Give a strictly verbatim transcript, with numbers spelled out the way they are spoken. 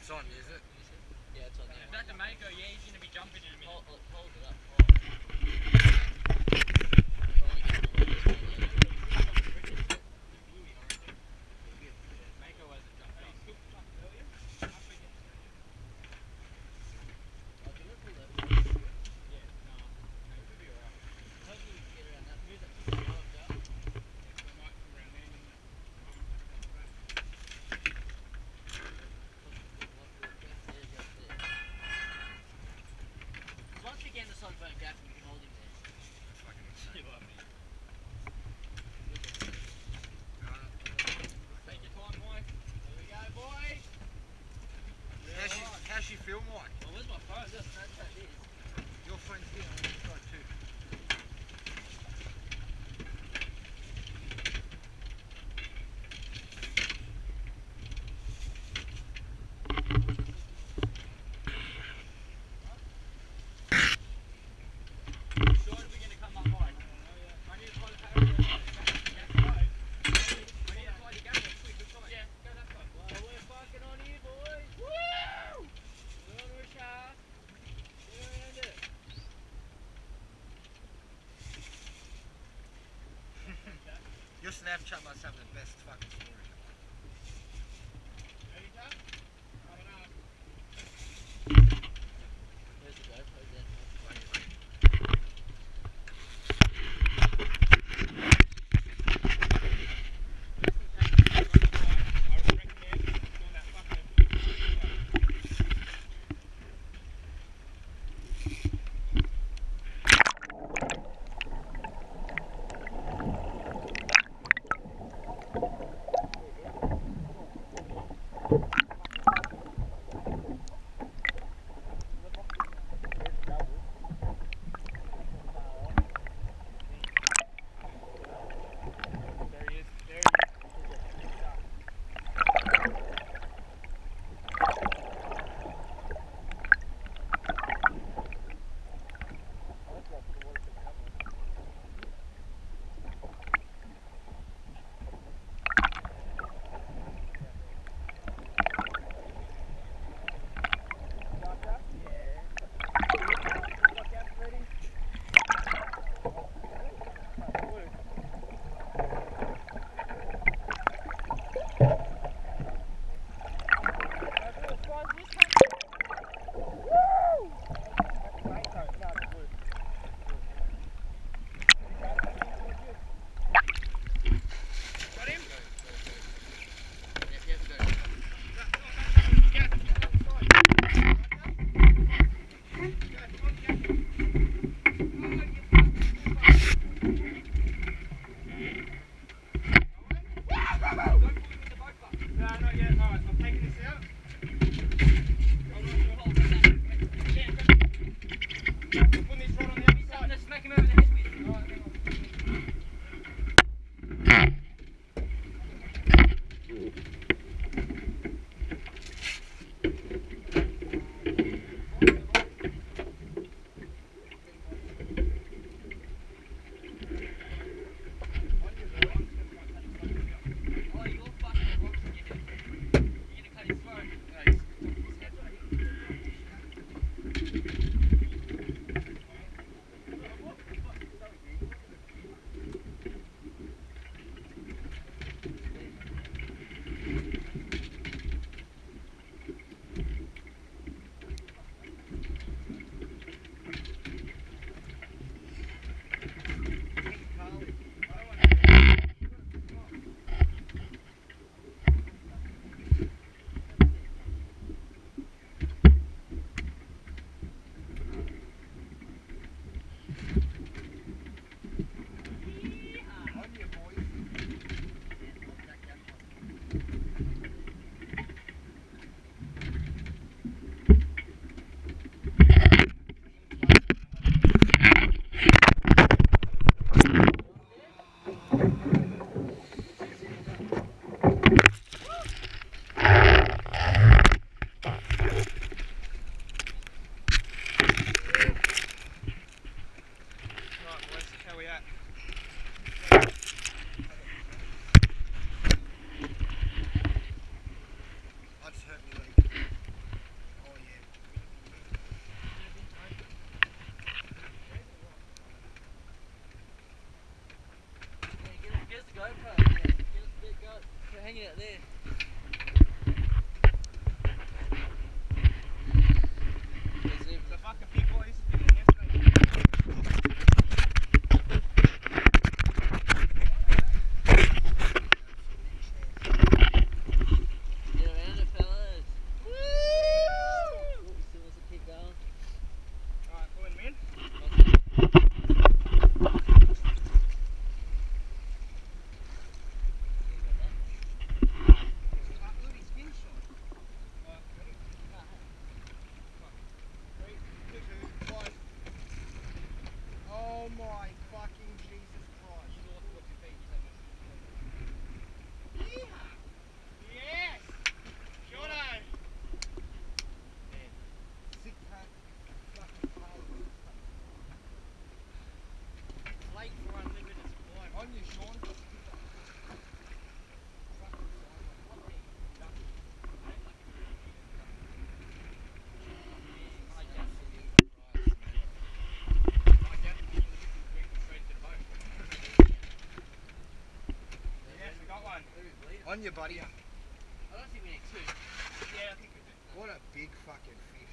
It's on, is it? Yeah, it's on there. Is that the Mako? Yeah, he's going to be jumping in a minute. Hold, hold it up. Hold it. Mako hasn't jumped up. Yeah, no. No, it could be alright. Hopefully we can get around that. Move that to the bottom, Joe. Yeah, so I might come around there and then Once we get in the sun's phone gap, we can hold him there. That's fucking insane. take your time, Mike. There we go, boys. How's she, how's she feel, Mike? Well, where's my phone? Just Snapchat this. Your phone's here on this side too. Sure, we're going to come up, Mike. I need to find a pair of those. I need to find a gap quick. Which way? Yeah, go that way. Well, we're fucking on here, boys. Woo! We're on Richard. Get around it. Your Snapchat must have the best fucking story. Ready, Joe? Coming up. Where's the GoPro then? I would recommend doing that fucking... you, buddy. I don't think we need two. Yeah, I think we do. What a big fucking fish.